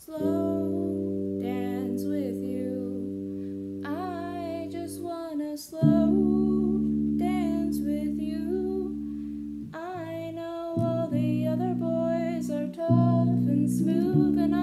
slow dance with you. I just wanna slow dance with you. I know all the other boys are tough and smooth, and